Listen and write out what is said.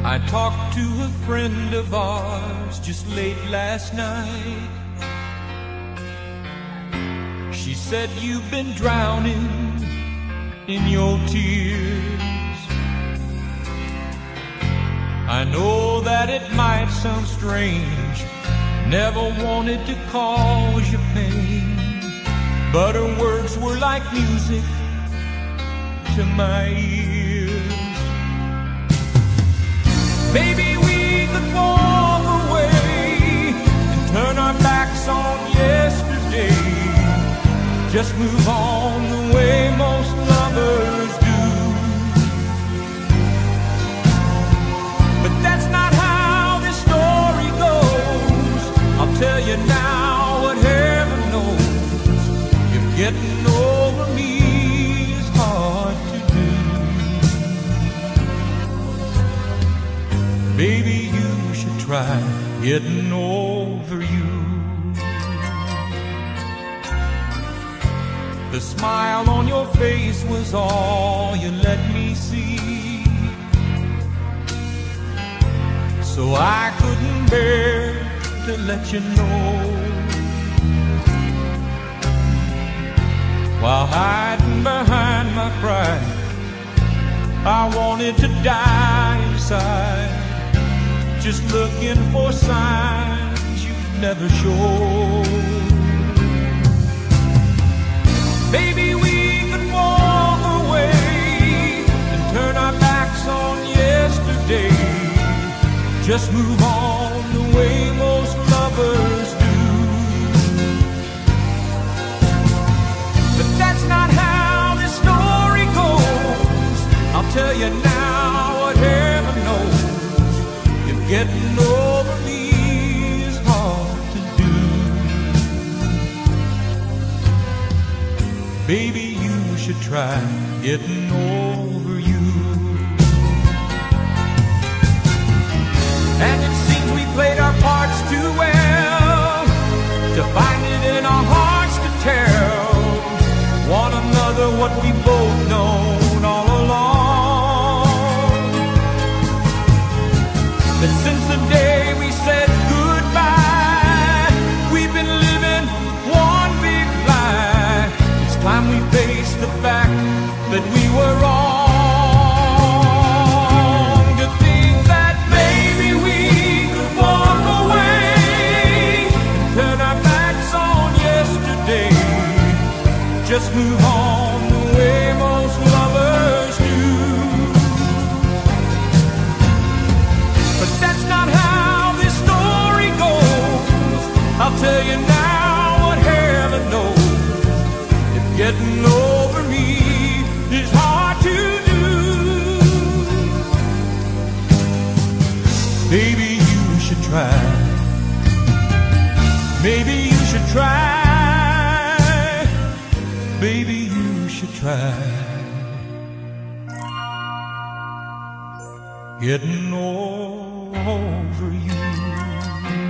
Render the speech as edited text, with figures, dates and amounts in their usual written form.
I talked to a friend of ours just late last night. She said you've been drowning in your tears. I know that it might sound strange, never wanted to cause you pain, but her words were like music to my ears. Maybe we could walk away and turn our backs on yesterday, just move on the way most lovers do. But that's not how this story goes. I'll tell you now what heaven knows. If getting over me is hard to do, baby, you should try getting over you. The smile on your face was all you let me see, so I couldn't bear to let you know. While hiding behind my pride, I wanted to die inside, just looking for signs you'd never show. Maybe we could walk away and turn our backs on yesterday, just move on the way most lovers do. But that's not how this story goes. I'll tell you now what heaven knows. If getting over me is hard to do, baby, you should try getting over you. And it seems we played our parts too well to find it in our hearts to tell one another what we both known all along. That since the day we said goodbye, we've been living one big lie. It's time we face the fact that we were wrong. To think that maybe we could walk away and turn our backs on yesterday, just move on the way most lovers do. But that's not how this story goes. I'll tell you now what heaven knows. If getting over me is hard to do, baby, you should try. Maybe you should try. Baby, you should try getting over you.